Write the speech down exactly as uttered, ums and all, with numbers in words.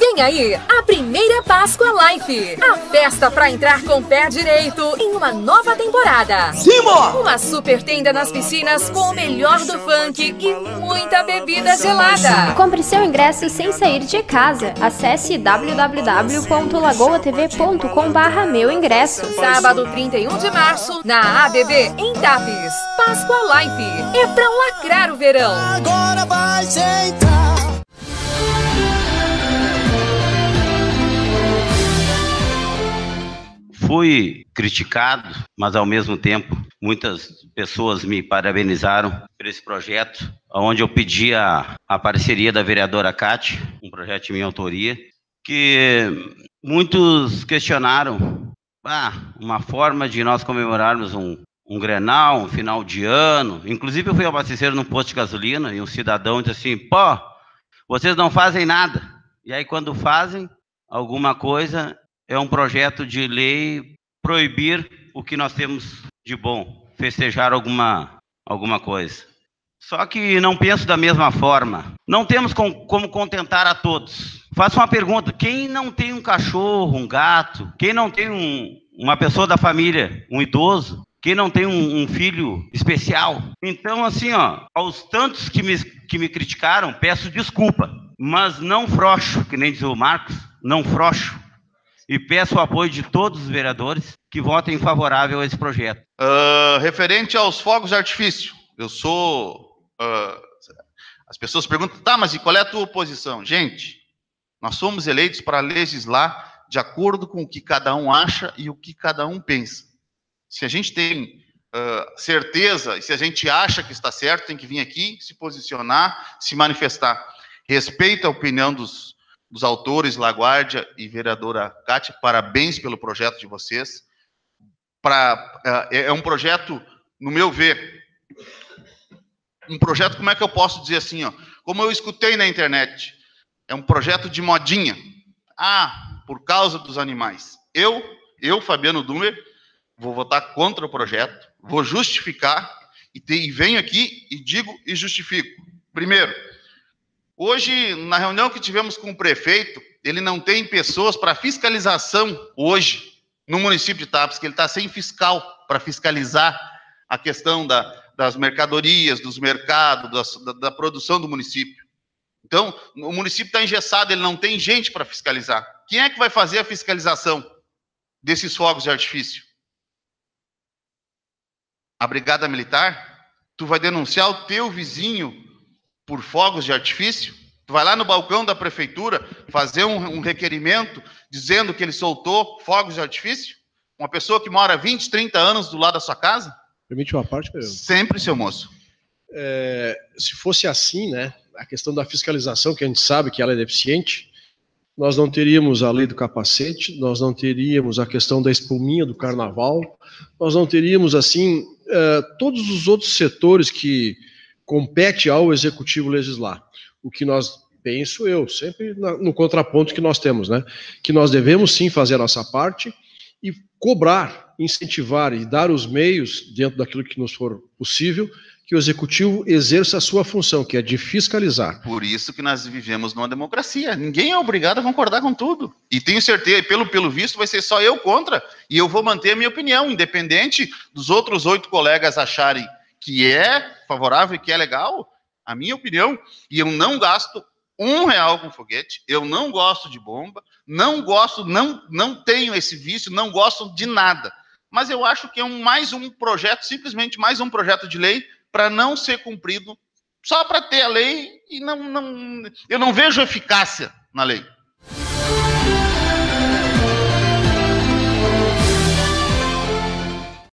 Vem aí a primeira Páscoa Life, a festa para entrar com o pé direito em uma nova temporada. Simba! Uma super tenda nas piscinas com o melhor do funk e muita bebida gelada. Compre seu ingresso sem sair de casa. Acesse w w w ponto lagoa t v ponto com barra meu ingresso. Sábado trinta e um de março, na A B B, em Tapes. Páscoa Life é pra lacrar o verão. Agora vai sentar. Fui criticado, mas ao mesmo tempo muitas pessoas me parabenizaram por esse projeto, onde eu pedi a, a parceria da vereadora Cátia, um projeto de minha autoria, que muitos questionaram ah, uma forma de nós comemorarmos um, um Grenal, um final de ano. Inclusive eu fui abastecer num posto de gasolina e um cidadão disse assim, pô, vocês não fazem nada. E aí quando fazem alguma coisa, é um projeto de lei proibir o que nós temos de bom, festejar alguma, alguma coisa. Só que não penso da mesma forma. Não temos com, como contentar a todos. Faço uma pergunta, quem não tem um cachorro, um gato, quem não tem um, uma pessoa da família, um idoso, quem não tem um, um filho especial? Então, assim, ó, aos tantos que me, que me criticaram, peço desculpa, mas não frouxo, que nem diz o Marcos, não frouxo. E peço o apoio de todos os vereadores que votem favorável a esse projeto. Uh, referente aos fogos de artifício, eu sou... Uh, as pessoas perguntam, tá, mas e qual é a tua oposição? Gente, nós somos eleitos para legislar de acordo com o que cada um acha e o que cada um pensa. Se a gente tem uh, certeza e se a gente acha que está certo, tem que vir aqui, se posicionar, se manifestar. Respeito a opinião dos... dos autores, Laguardia e vereadora Cátia, parabéns pelo projeto de vocês. Pra, é, é um projeto, no meu ver, um projeto, como é que eu posso dizer assim, ó, como eu escutei na internet, é um projeto de modinha. Ah, por causa dos animais. Eu, eu Fabiano Dumer, vou votar contra o projeto, vou justificar, e, te, e venho aqui e digo e justifico. Primeiro, hoje, na reunião que tivemos com o prefeito, ele não tem pessoas para fiscalização hoje no município de Tapes, que ele está sem fiscal para fiscalizar a questão da, das mercadorias, dos mercados, das, da, da produção do município. Então, o município está engessado, ele não tem gente para fiscalizar. Quem é que vai fazer a fiscalização desses fogos de artifício? A Brigada Militar? Tu vai denunciar o teu vizinho por fogos de artifício? Tu vai lá no balcão da prefeitura fazer um, um requerimento dizendo que ele soltou fogos de artifício? Uma pessoa que mora vinte, trinta anos do lado da sua casa? Permite uma parte, Pedro? Sempre, seu moço. É, se fosse assim, né, a questão da fiscalização, que a gente sabe que ela é deficiente, nós não teríamos a lei do capacete, nós não teríamos a questão da espuminha do carnaval, nós não teríamos, assim, é, todos os outros setores que compete ao executivo legislar. O que nós, penso eu, sempre no contraponto que nós temos, né? Que nós devemos sim fazer a nossa parte e cobrar, incentivar e dar os meios, dentro daquilo que nos for possível, que o executivo exerça a sua função, que é de fiscalizar. Por isso que nós vivemos numa democracia. Ninguém é obrigado a concordar com tudo. E tenho certeza, pelo, pelo visto, vai ser só eu contra, e eu vou manter a minha opinião, independente dos outros oito colegas acharem que é favorável e que é legal, a minha opinião, e eu não gasto um real com foguete, eu não gosto de bomba, não gosto, não, não tenho esse vício, não gosto de nada. Mas eu acho que é um, mais um projeto, simplesmente mais um projeto de lei para não ser cumprido, só para ter a lei, e não, não, eu não vejo eficácia na lei.